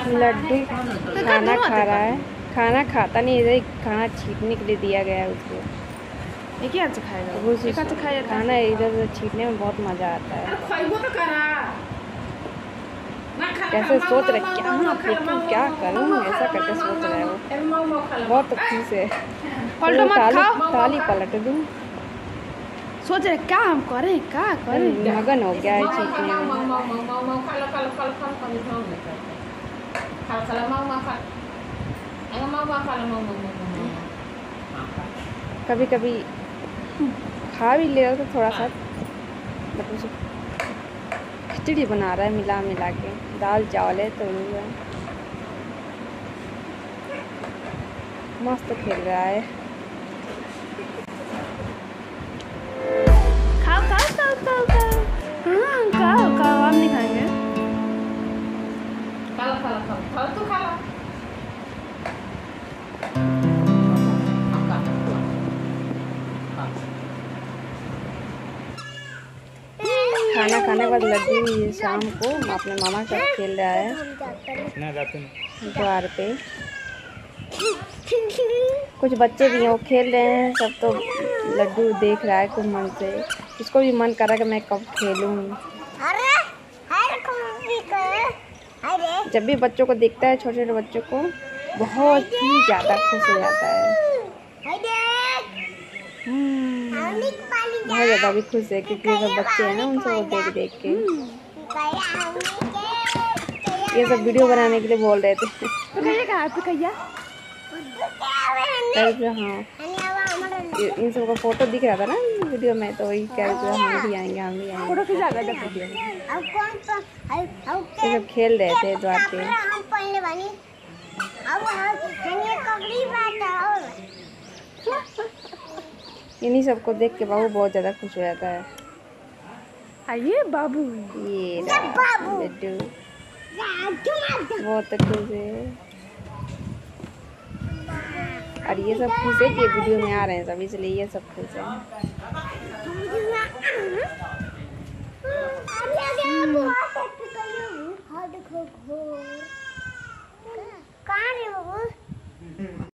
लड्डू खाना खा रहा है, खाना खाता नहीं है, खाना छीटने के लिए दिया गया है उसको। एक ही हाथ से खाएगा वो एक हाथ से खाएगा। खाना इधर उधर छीटने में बहुत मजा आता है। कैसे सोच रहे क्या फेंकूं क्या करूं, ऐसा करके सोच रहा है वो। बहुत खुश है। ताली पलट दूं, सोच रहे क्या हम करें क्या करें। मगन हो गया है छीटने में। कभी कभी खा भी ले तो थोड़ा सा, बट उसे खिचड़ी बना रहा है मिला मिला के, दाल चावल है तो मस्त खेल रहा है। खाओ खाओ खाओ खाओ खाओ। हाँ खाओ खाओ, हम नहीं खाएंगे। खाओ खाओ खाओ खाओ तो खा लो। खाना खाने के बाद लड्डू शाम को अपने मामा के साथ खेल रहा है द्वार पे। कुछ बच्चे भी हैं वो खेल रहे हैं, सब तो लड्डू देख रहा है कुछ मन से। उसको भी मन कर रहा है कि मैं कब खेलूं। जब भी बच्चों को देखता है, छोटे छोटे बच्चों को, बहुत ही ज़्यादा खुश हो जाता है। बहुत ज़्यादा भी खुश है क्योंकि ये सब बच्चे हैं ना, उनसे वो देख देख के ये सब वीडियो बनाने के लिए बोल रहे थे। हाँ, इन सबका फोटो दिख रहा था ना वीडियो में, तो वही कह रहे थे हम भी आएंगे हम भी आएंगे। ये सब खेल रहे थे द्वार पे। इन्हीं सबको देख के बाबू बहुत ज़्यादा खुश हो जाता है। आइए बाबू, ये लड्डू बहुत खुश है। और ये सब खुश है कि वीडियो में आ रहे हैं सब, इसलिए ये सब खुश है।